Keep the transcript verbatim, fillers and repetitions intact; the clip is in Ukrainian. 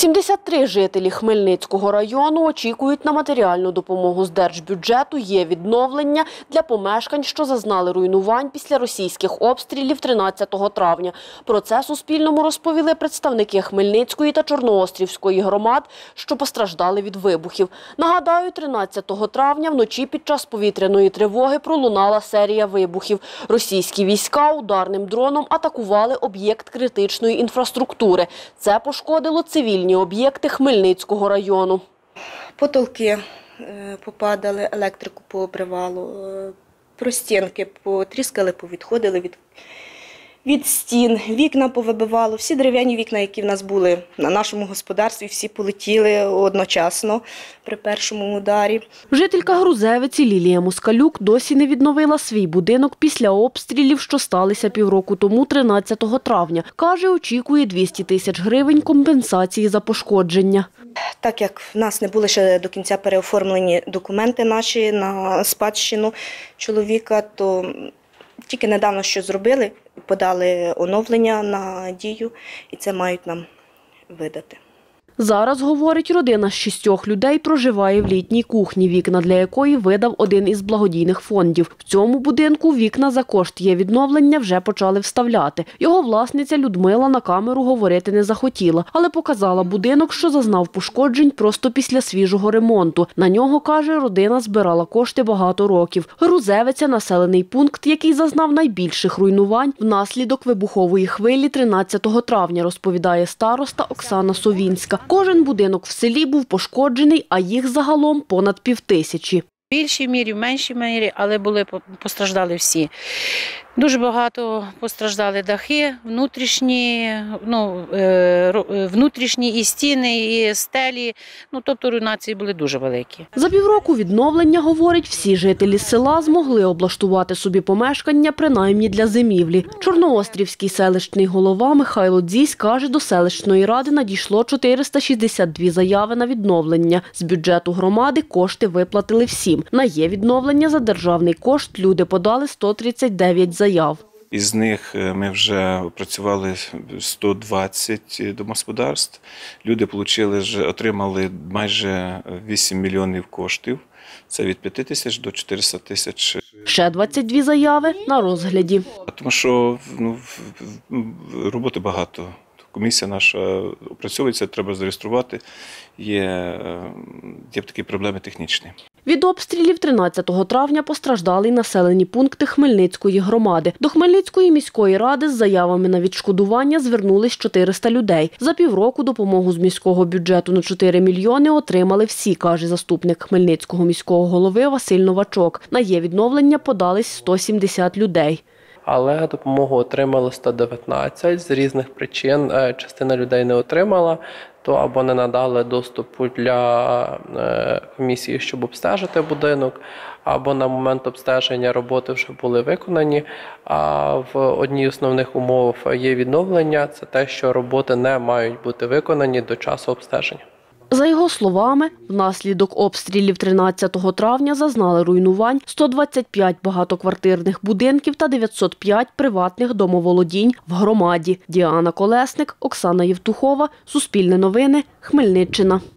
сімдесят три жителі Хмельницького району очікують на матеріальну допомогу з держбюджету. Є відновлення для помешкань, що зазнали руйнувань після російських обстрілів тринадцятого травня. Про це Суспільному розповіли представники Хмельницької та Чорноострівської громад, що постраждали від вибухів. Нагадаю, тринадцятого травня вночі під час повітряної тривоги пролунала серія вибухів. Російські війська ударним дроном атакували об'єкт критичної інфраструктури. Це пошкодило цивільні об'єкти Хмельницького району. Потолки попадали, електрику пообривало, простінки потріскали, повідходили від, від стін, вікна повибивало. Всі дерев'яні вікна, які в нас були на нашому господарстві, всі полетіли одночасно при першому ударі. Жителька Грузевиці Лілія Москалюк досі не відновила свій будинок після обстрілів, що сталися півроку тому, тринадцятого травня. Каже, очікує двісті тисяч гривень компенсації за пошкодження. Так як в нас не були ще до кінця переоформлені документи наші на спадщину чоловіка, то тільки недавно що зробили, подали оновлення на дію і це мають нам видати. Зараз, говорить, родина з шістьох людей проживає в літній кухні, вікна для якої видав один із благодійних фондів. В цьому будинку вікна за кошт є відновлення вже почали вставляти. Його власниця Людмила на камеру говорити не захотіла, але показала будинок, що зазнав пошкоджень просто після свіжого ремонту. На нього, каже, родина збирала кошти багато років. Грузевиця – населений пункт, який зазнав найбільших руйнувань внаслідок вибухової хвилі тринадцятого травня, розповідає староста Оксана Совінська. Кожен будинок в селі був пошкоджений, а їх загалом понад півтисячі. В більшій мірі, в меншій мірі, але були постраждали всі. Дуже багато постраждали дахи, внутрішні, ну, внутрішні і стіни, і стелі, ну, тобто руйнації були дуже великі. За півроку відновлення, говорить, всі жителі села змогли облаштувати собі помешкання, принаймні для зимівлі. Чорноострівський селищний голова Михайло Дзісь каже, до селищної ради надійшло чотириста шістдесят дві заяви на відновлення. З бюджету громади кошти виплатили всім. На є відновлення за державний кошт люди подали сто тридцять дев'ять заяв. Із них ми вже опрацювали сто двадцять домогосподарств. Люди отримали майже вісім мільйонів коштів. Це від п'яти тисяч до чотирьохсот тисяч. Ще двадцять дві заяви на розгляді. Тому що ну, роботи багато. Комісія наша опрацьовується, треба зареєструвати. Є, є такі проблеми технічні. Від обстрілів тринадцятого травня постраждали й населені пункти Хмельницької громади. До Хмельницької міської ради з заявами на відшкодування звернулись чотириста людей. За півроку допомогу з міського бюджету на чотири мільйони отримали всі, каже заступник Хмельницького міського голови Василь Новачок. На є відновлення подались сто сімдесят людей. Але допомогу отримали сто дев'ятнадцять. З різних причин частина людей не отримала, то або не надали доступу для комісії, щоб обстежити будинок, або на момент обстеження роботи вже були виконані. А в одній з основних умов є відновлення – це те, що роботи не мають бути виконані до часу обстеження. За його словами, внаслідок обстрілів тринадцятого травня зазнали руйнувань сто двадцять п'ять багатоквартирних будинків та дев'ятсот п'ять приватних домоволодінь в громаді. Діана Колесник, Оксана Євтухова, Суспільне новини, Хмельниччина.